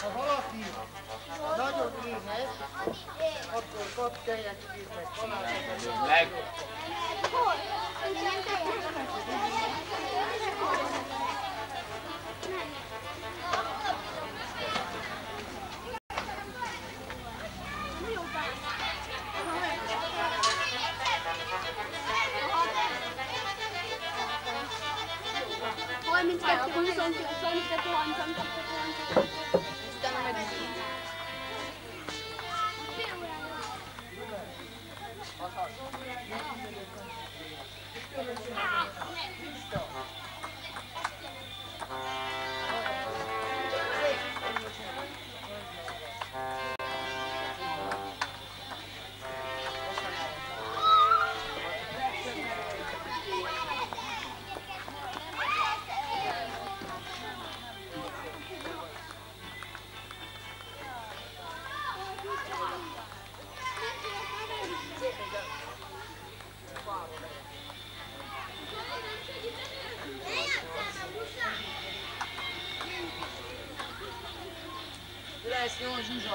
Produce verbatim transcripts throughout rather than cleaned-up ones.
Ha valaki nagyon éhes, akkor kap tejet, meg kalácsot. Meg! Hol? Ilyen tejet? kolmkymmentäkaksi, kolmekymmentäyksi, kolmekymmentätuhatta, kolmekymmentätuhatta. Utána megint. Lesz jó Zsuzsa!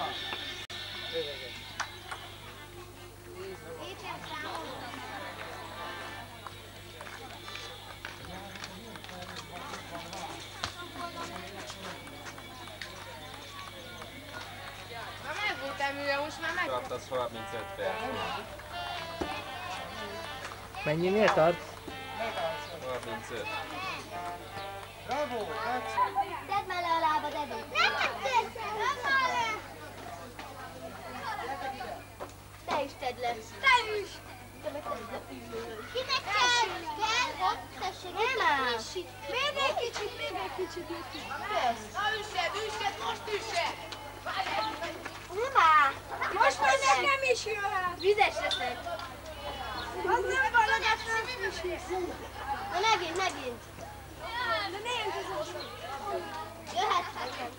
Na megvoltál művel, most már meg... Tartasz harmincöt perc. Mennyinél tartsz? harmincöt. Bravo, Láci! Tedd már le a lábad, Edu! Nem tetszett! Nem már le! Te is tedd le! Te is! Te meg tedd le! Kinek kell? Kell? Ott, tessék! Nem áll! Még egy kicsit, még egy kicsit! Kösz! Na üssed, üssed, most üssed! Nem áll! Most már nem is jöhet! Vizes leszek! Az nem valagat, nem is jöhet! Na megint, megint! De nézd az oszlop! Jöhet nekem!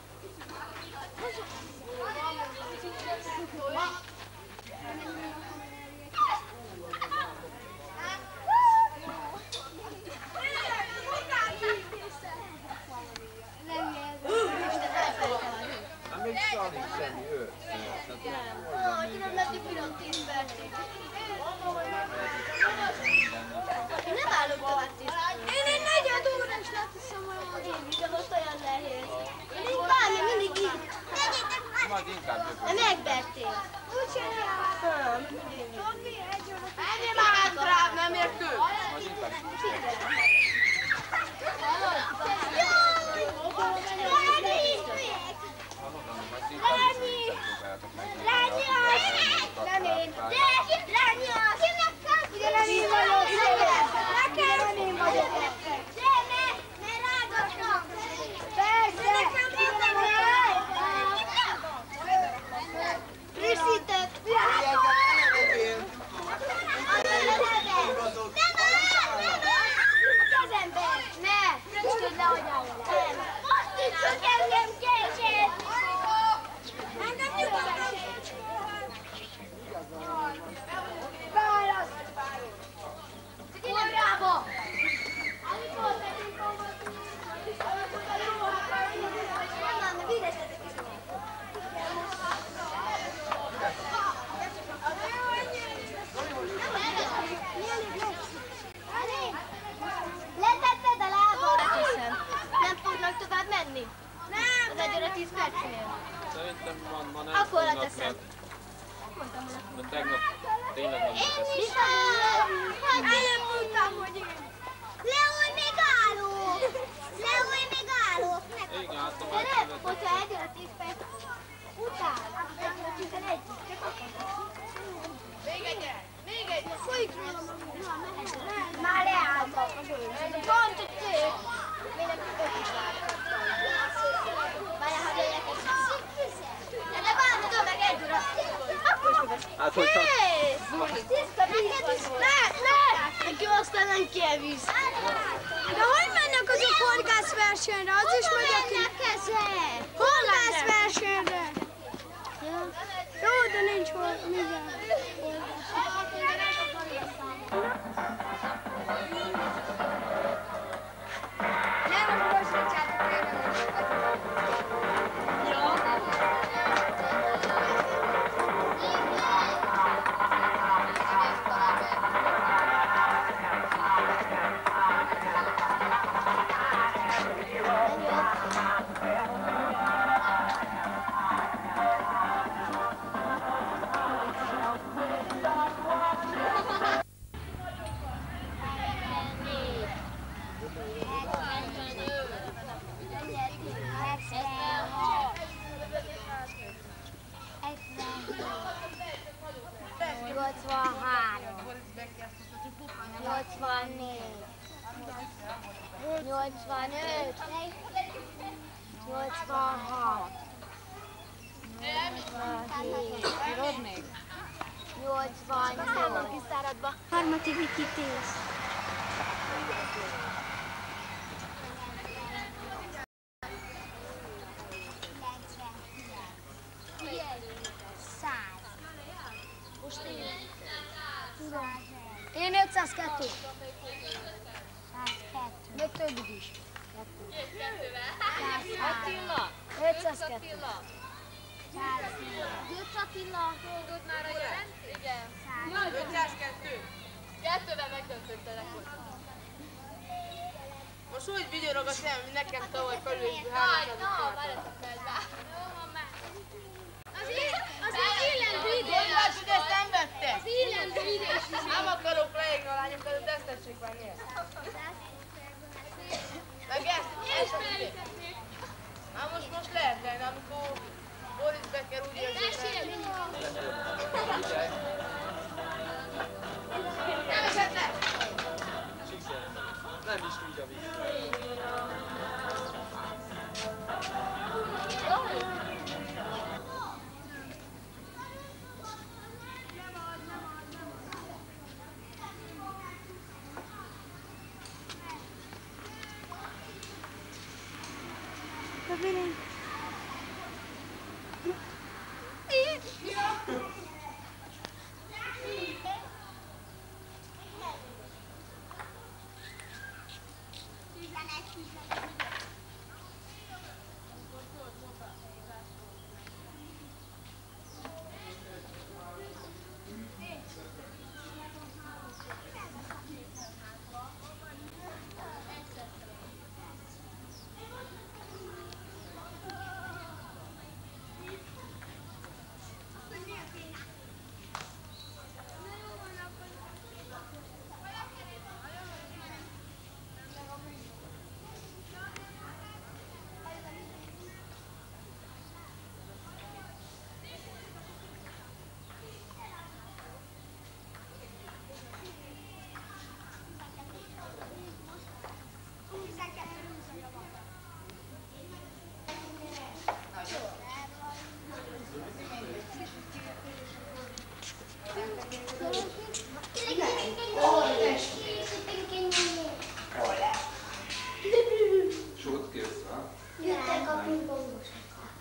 Nem még alig semmi öt. Ó, hogy nem lehet pillanat tíz percig. Én nem állok tovább tíz percig. Én egy negyed órás leteszem valahogy. Én is, de most olyan nehéz. Én így bármi, mindig így. Majd inkább jövök. De megvertél. Úgy csinálják. Tomi, egy óra. Ennél már hátrább, nem értünk? Majd inkább Lányi! Lányi! Nem én! Lányi! Kinek kell? Ugye nem én vagyok! Nekem! Nem én vagyok! De ne! Ne rágatnak! Persze! Nekem mondtam, frissített! Nem áll! Nem áll! A kezemben! Ne! Nincs tud le, hogy állj! Most ütsök engem később! Engem nyugodtan! Válasz! Bravo! Amit volt nekünk olvasni, nem már, mert üresletek is van. Letetted a lábad? Nem fognak tovább menni? Nem! Az egy óra tíz percnél. Szerintem van, ma nem Akkor fognak, leteszem. mert de tegnap tényleg nem Én leteszem. is van! Nem mondtam, hogy én! Leúj, még állok! Leúj, még állok! Igen, hát a De nem, másodat. hogyha egy óra tíz perc után, egy óra tizenegy, csak akkor. Még egyet! Még egyet! Folyik róla magam. Már leálltak a bőr. Pont egy tők. Még nem öt is vártak. Várjál, ha legyek egy. De várhatod meg egy óra. Akkor is meg. Hát, hogyha... Tiszta víz van. Ne, ne! Neki aztán nem kell víz. De hogy mennek azok horgászversenyre? Az is megy a ki... Horgászversenyre! Jó, de nincs hol, mivel. Nem, most bocsátjátok, én nem. Ja. nyolcvannégy, nyolcvanöt, nyolcvanhat, nyolcvanhét, nyolcvannyolc, harmadik kitész. Én ötszázkettő. Még több is. Attila! ötszázkettő. Götz Attila! Tudod már a jelent? Igen. ötszázkettő. Kettővel megdöntöttelek volt. Most úgy vigyorog a szemem, hogy nekem tavaly felül és Jaj, háromszáz na, akartam. várjatok el, jó, van már. Az illen videó! Gondolod, hogy ezt nem vette? Az illen videó! Nem akarok leégni a lányokat, de ezt tessék venni ezt. Meg ezt, ezt a ide. Hát most, most lehet lenni, amikor Boris Becker úgy érzi, hogy nem esett le! Nem is úgy a víz. Sót kész, ha? Jöttek a pingpongosok.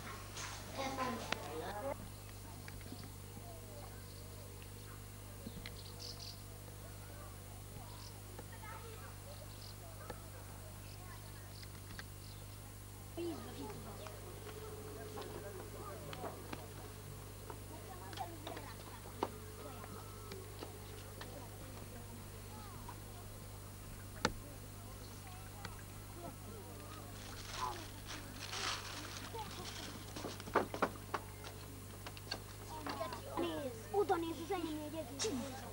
Oda néz az enyém egy egész.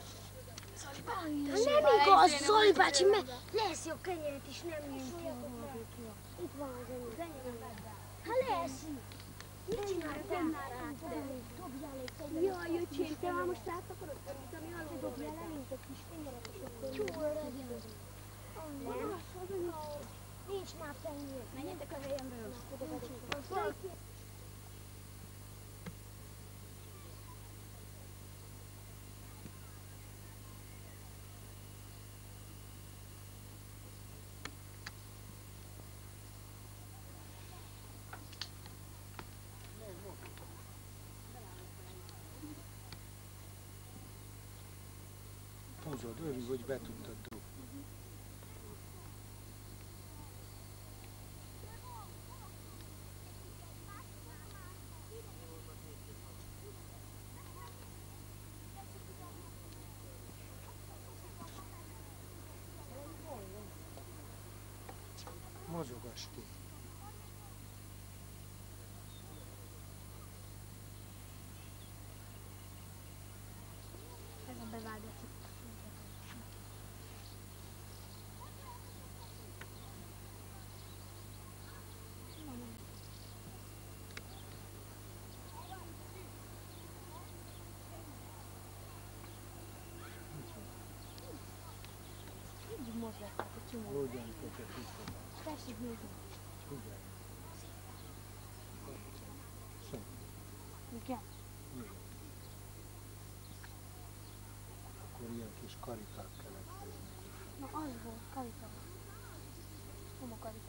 Nem igaz, Zoli bácsi, mert lesz jobb kenyeret is, nem nyújtja a hallgatóra. Itt van az enyém. Ha lesz. Mit csináltál? Dobjál egy kenyeret. Jaj, öcsém, te már most át akarod tanítani, alul dobjál el, mint a kis kenyeret, és akkor nyújtja. Nem? Nincs már kenyér. Menjetek a helyemről. Húzod, örülj, hogy be tudtad dobni. Mozogass ki. Ez a bevágott. Így vettek a csomó. Úgy, amikor te tisztán. Tessék nézni. Ugye? Szó. Igen. Igen. Akkor ilyen kis karikák keletkeznek. Na az volt, karika. Csomó karika.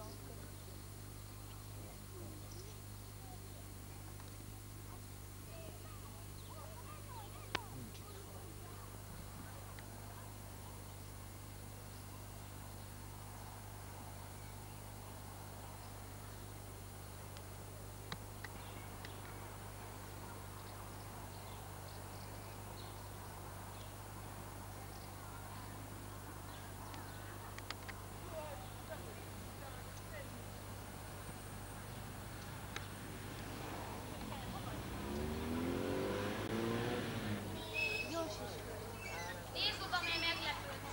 Nincs itt fal. Nézd oda, mert meglepődsz.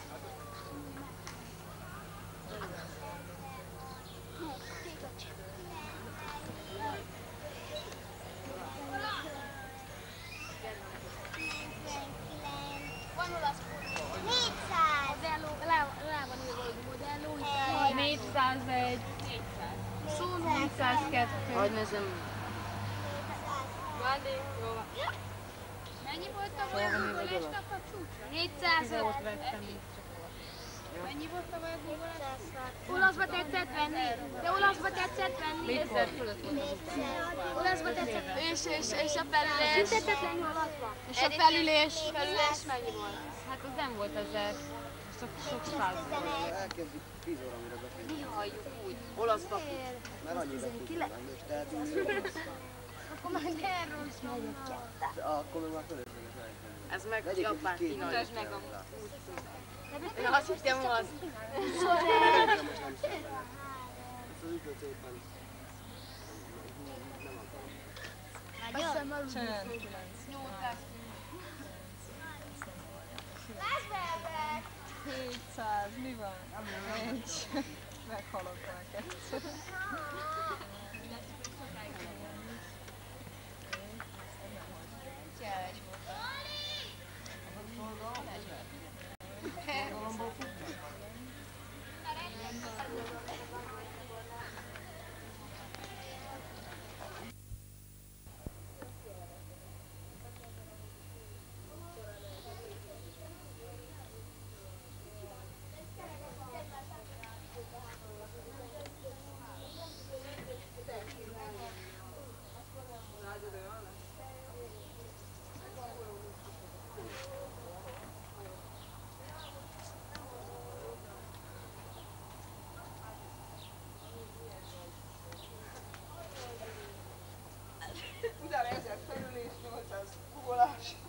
Van olasz fordító. négyszáz. Modelló, rá, rá van írva, hogy modelló. négyszázegy. Szó négyszázkettő. Hogy nézem. Mennyi volt a Google-esnek a csúcsa? négyszáz. Mennyi volt a Google-esnek? Olaszba tetszett venni? De olaszba tetszett venni? Olaszba tetszett venni? És, és, és a felülés? Szüntetetlenül olaszba? És a felülés? Felülés mennyi volt? Hát az nem volt ezer. Sok, sok száz volt. Elkezdjük tíz óra, mire befejezünk. Mi halljuk úgy. Olaszba. Mert annyiba tudunk, és tehetünk. Akkor már erről is megyek. De akkor meg már fölösleges elkezdeni. Ez meg Vegyék egy Japán két kínai. milliós meg a terülát. Én azt hittem az. Most nem szemben. Ezt az ügyet szépen nem akarom. Azt hiszem, aludni hétszáz, mi van? Ami nincs. Meghalok neked. Utána ezer felülés, nyolcszáz googolás.